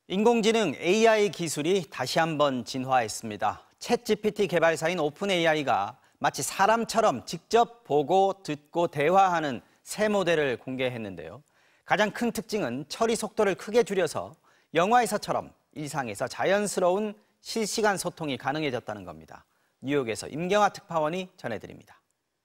인공지능 AI 기술이 다시 한번 진화했습니다. 챗GPT 개발사인 오픈AI가 마치 사람처럼 직접 보고 듣고 대화하는 새 모델을 공개했는데요. 가장 큰 특징은 처리 속도를 크게 줄여서 영화에서처럼 일상에서 자연스러운 실시간 소통이 가능해졌다는 겁니다. 뉴욕에서 임경아 특파원이 전해드립니다.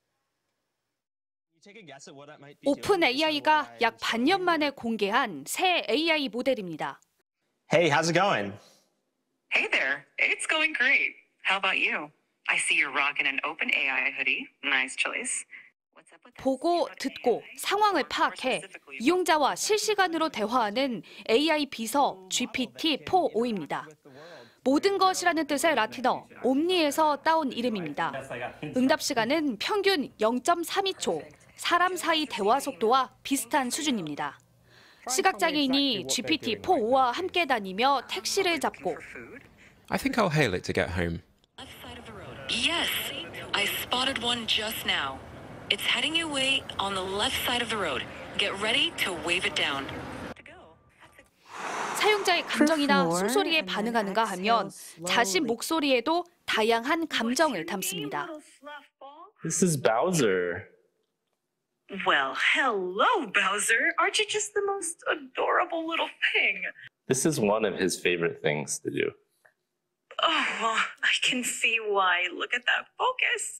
오픈AI가 약 반년 만에 공개한 새 AI 모델입니다. Hey, how's it going? Hey there, it's going great. How about you? I see you're rocking an OpenAI hoodie. Nice choice. What's up with 보고, 듣고, 상황을 파악해 이용자와 실시간으로 대화하는 AI 비서 GPT-4o입니다. 모든 것이라는 뜻의 라틴어 옴니에서 따온 이름입니다. 응답 시간은 평균 0.32초, 사람 사이 대화 속도와 비슷한 수준입니다. 시각장애인이 GPT-4o와 함께 다니며 택시를 잡고 I think I'll hail it to get home. Yes, I spotted one just now. It's heading your way on the left side of the road. Get ready to wave it down. 사용자의 감정이나 숨소리에 반응하는가 하면 자신 목소리에도 다양한 감정을 담습니다. This is Bowser. Well, hello, Bowser. Aren't you just the most adorable little thing? This is one of his favorite things to do. Oh, I can see why. Look at that focus.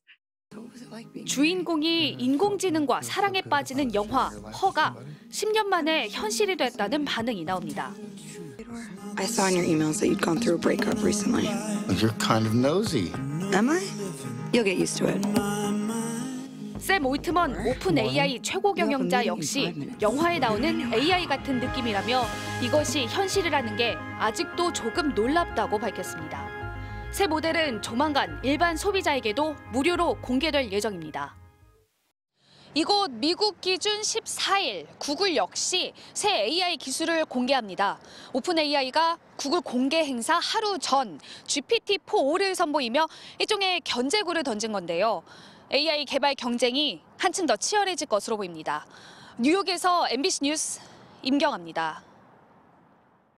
주인공이 인공지능과 사랑에 빠지는 영화 허가 10년 만에 현실이 됐다는 반응이 나옵니다. I saw in your emails that you'd gone through a breakup recently. You're kind of nosy. Am I? You'll get used to it. 샘 올트먼 오픈AI 최고 경영자 역시 영화에 나오는 AI 같은 느낌이라며 이것이 현실이라는 게 아직도 조금 놀랍다고 밝혔습니다. 새 모델은 조만간 일반 소비자에게도 무료로 공개될 예정입니다. 이곳 미국 기준 14일 구글 역시 새 AI 기술을 공개합니다. 오픈AI가 구글 공개 행사 하루 전 GPT-4o를 선보이며 일종의 견제구를 던진 건데요. AI 개발 경쟁이 한층 더 치열해질 것으로 보입니다. 뉴욕에서 MBC 뉴스 임경아입니다.